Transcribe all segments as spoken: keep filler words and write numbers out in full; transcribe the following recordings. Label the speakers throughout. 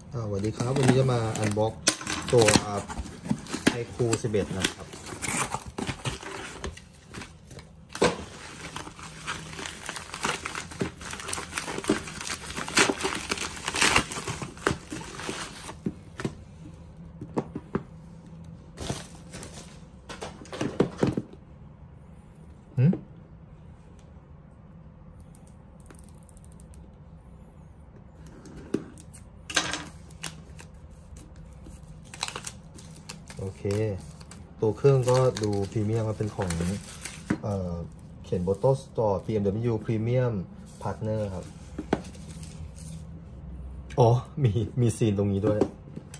Speaker 1: สวัสดีครับวันนี้จะมาอันบ็อกตัวไอคูสิบเอ็ดนะครับหืมโอเคตัวเครื่องก็ดูพรีเมียมมาเป็นของเอ่อเขียนโบโตสตอร์ พี เอ็ม ดับเบิลยู Premium Partner ครับอ๋อมีมีซีนตรงนี้ด้วย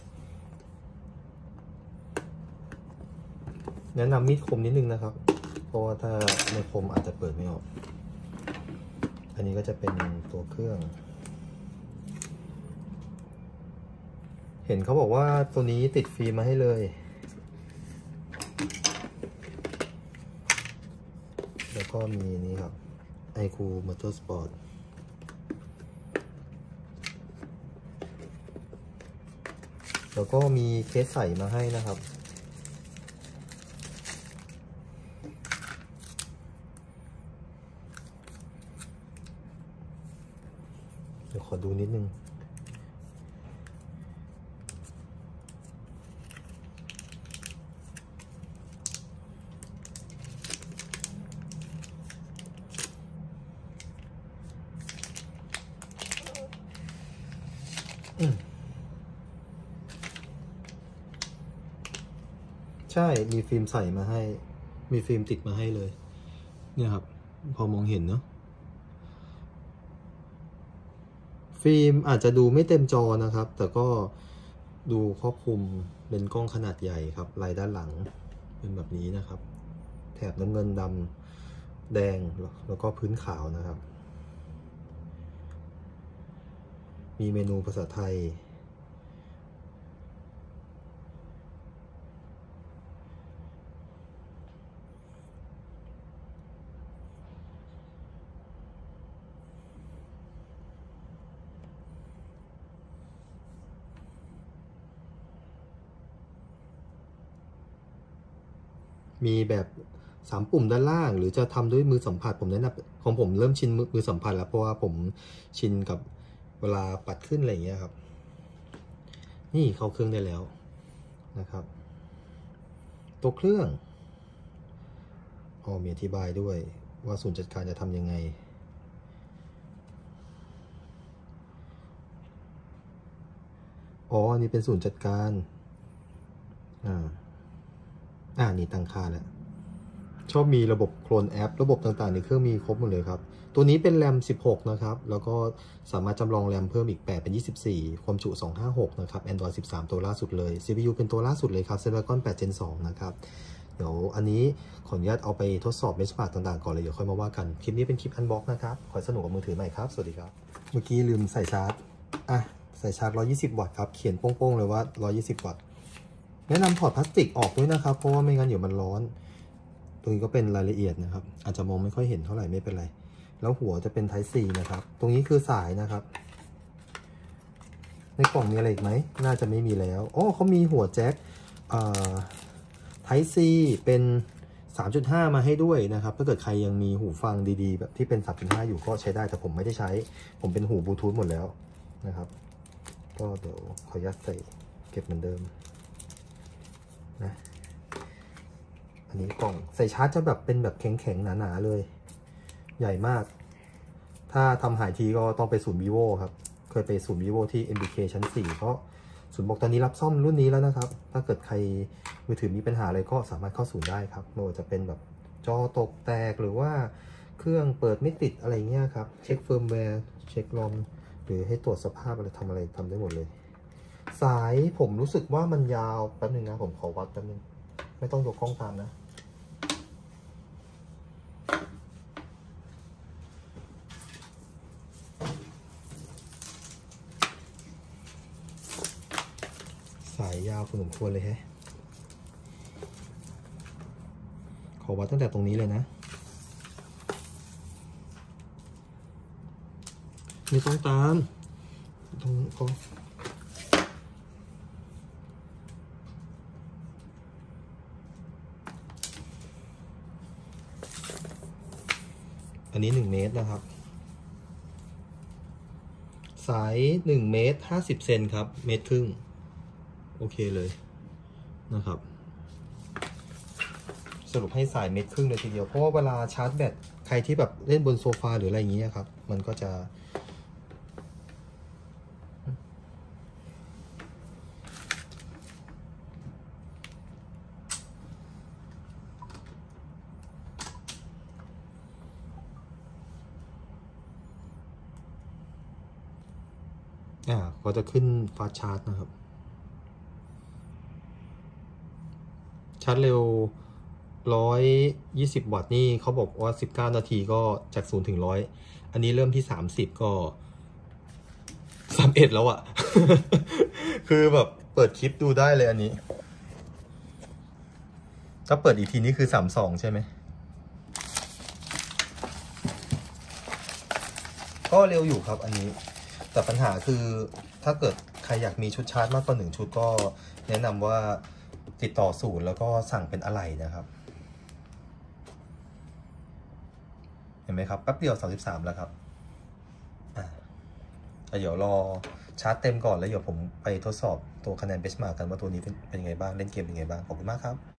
Speaker 1: แนะนำมีดคมนิดนึงนะครับเพราะว่าถ้าไม่คมอาจจะเปิดไม่ออกอันนี้ก็จะเป็นตัวเครื่องเห็นเขาบอกว่าตัวนี้ติดฟิล์มมาให้เลยแล้วก็มีนี้ครับไอคูมอเตอร์สปอร์ตแล้วก็มีเคสใส่มาให้นะครับเดี๋ยวขอดูนิดนึงใช่มีฟิล์มใส่มาให้มีฟิล์มติดมาให้เลยเนี่ยครับพอมองเห็นเนาะฟิล์มอาจจะดูไม่เต็มจอนะครับแต่ก็ดูครอบคลุมเป็นกล้องขนาดใหญ่ครับลายด้านหลังเป็นแบบนี้นะครับแถบน้ำเงินดำแดงแล้วก็พื้นขาวนะครับมีเมนูภาษาไทยมีแบบสามปุ่มด้านล่างหรือจะทำด้วยมือสัมผัสผมแนะนำของผมเริ่มชินมือสัมผัสแล้วเพราะว่าผมชินกับเวลาปัดขึ้นอะไรอย่างเงี้ยครับนี่เข้าเครื่องได้แล้วนะครับตัวเครื่องอ๋อมีอธิบายด้วยว่าศูนย์จัดการจะทำยังไงอ๋ออันนี้เป็นศูนย์จัดการอ่าอ่านี่ตั้งค่าแล้วชอบมีระบบโคลนแอประบบต่างๆในเครื่องมีครบหมดเลยครับตัวนี้เป็นแรมสิบหกนะครับแล้วก็สามารถจำลองแรมเพิ่มอีกแปดเป็นยี่สิบสี่ความจุสองห้าหกนะครับ Android สิบสามตัวล่าสุดเลย ซี พี ยู เป็นตัวล่าสุดเลยครับ Snapdragon แปด Gen สองนะครับเดี๋ยวอันนี้ขออนุญาตเอาไปทดสอบเบนช์มาร์กต่างๆก่อนเลยเดี๋ยวค่อยมาว่ากันคลิปนี้เป็นคลิปอันบ็อกนะครับขอสนุกกับมือถือใหม่ครับสวัสดีครับเมื่อกี้ลืมใส่ชาร์จอ่ะใส่ชาร์จหนึ่งร้อยยี่สิบวัตต์ครับเขียนโป้งๆเลยว่าหนึ่งร้อยยี่สิบวัตต์แนะนำถอดพลาสติกออกด้วยนะครับเพราะว่าไม่งั้นเดี๋ยวมันร้อนตรงนี้ก็เป็นรายละเอียดนะครับอาจจะมองไม่ค่อยเห็นเท่าไหร่ไม่เป็นไรแล้วหัวจะเป็น Type C นะครับตรงนี้คือสายนะครับในกล่องมีอะไรอีกไหมน่าจะไม่มีแล้วอ๋อเขามีหัวแจ็คเอ่อ Type C เป็น สามจุดห้า มาให้ด้วยนะครับถ้าเกิดใครยังมีหูฟังดีๆแบบที่เป็น สามจุดห้า อยู่ก็ใช้ได้แต่ผมไม่ได้ใช้ผมเป็นหูบลูทูธหมดแล้วนะครับก็เดี๋ยวขอยัดใส่เก็บเหมือนเดิมนะอันนี้กล่องใส่ชาร์จจะแบบเป็นแบบแข็งๆหนาๆเลยใหญ่มากถ้าทำหายทีก็ต้องไปศูนย์ vivo ครับเคยไปศูนย์ vivo ที่ เอ็ม บี เค ชั้นสี่เพราะศูนย์บอกตอนนี้รับซ่อมรุ่นนี้แล้วนะครับถ้าเกิดใครมือถือมีปัญหาอะไรก็สามารถเข้าศูนย์ได้ครับไม่ว่าจะเป็นแบบจอตกแตกหรือว่าเครื่องเปิดไม่ติดอะไรเงี้ยครับเช็คเฟิร์มแวร์เช็คลอมหรือให้ตรวจสภาพอะไรทำอะไรทำได้หมดเลยสายผมรู้สึกว่ามันยาวแป๊บนึงนะผมขอวัดแป๊บนึงไม่ต้องยกกล้องตามนะสายยาวพอสมควรเลยแฮะขอวัดตั้งแต่ตรงนี้เลยนะไม่ต้องตามตรงก็อันนี้หนึ่งเมตรนะครับสายหนึ่งเมตรห้าสิบเซนครับเมตรครึ่งโอเคเลยนะครับสรุปให้สายเมตรครึ่งเลยทีเดียวเพราะว่าเวลาชาร์จแบตใครที่แบบเล่นบนโซฟาหรืออะไรอย่างเงี้ยครับมันก็จะอ่าก็จะขึ้นฟาสต์ชาร์จนะครับชาร์จเร็วร้อยยี่สิบวัตต์นี่เขาบอกว่าสิบเก้านาทีก็จากศูนย์ถึงร้อยอันนี้เริ่มที่สามสิบก็สามเอ็ดแล้วอะ คือแบบเปิดคลิปดูได้เลยอันนี้ถ้าเปิดอีกทีนี่คือสามสองใช่ไหมก็เร็วอยู่ครับอันนี้แต่ปัญหาคือถ้าเกิดใครอยากมีชุดชาร์จมากกว่าหนึ่งชุดก็แนะนำว่าติดต่อศูนย์แล้วก็สั่งเป็นอะไหล่นะครับเห็นไหมครับแป๊บเดียวสามสิบสามแล้วครับอ่าเดี๋ยวรอชาร์จเต็มก่อนแล้วเดี๋ยวผมไปทดสอบตัวคะแนนเบสมาร์กกันว่าตัวนี้เป็นยังไงบ้างเล่นเกมเป็นยังไงบ้างขอบคุณมากครับ